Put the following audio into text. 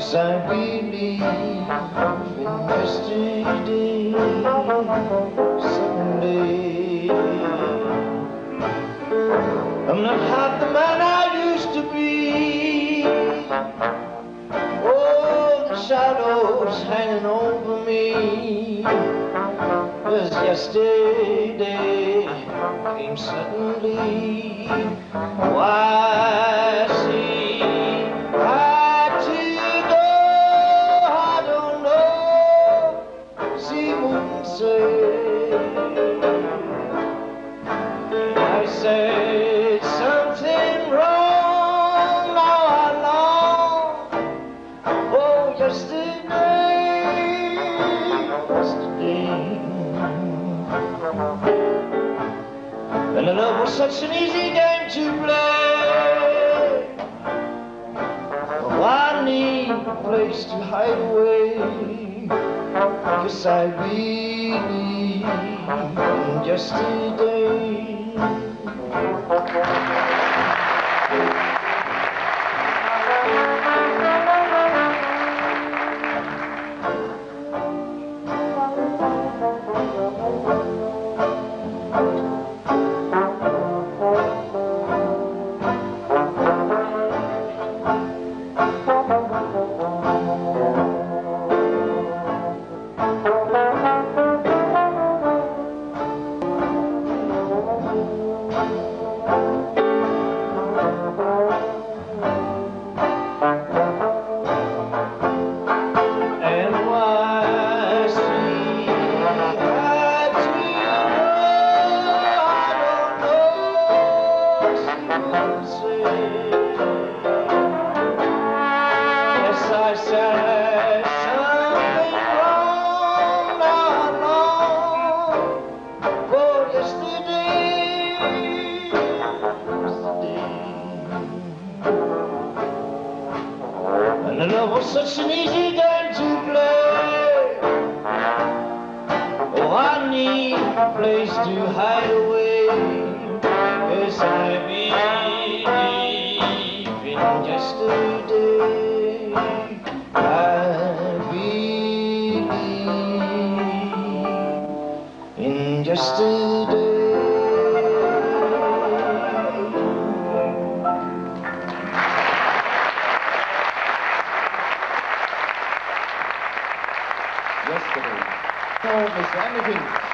'cause I believe in yesterday, someday. I'm not half the man I used to be. Oh, the shadows hanging over me, 'cause yesterday came suddenly. Why see I to go? I don't know. See wouldn't say. I said something wrong. Now I long for yesterday. And love was such an easy game to play. Oh, I need a place to hide away, 'cause I believe in yesterday. And love was such an easy game to play. Oh, I need a place to hide away, 'cause I believe in yesterday. I believe in yesterday. Yesterday. Oh, Mr. Anderson.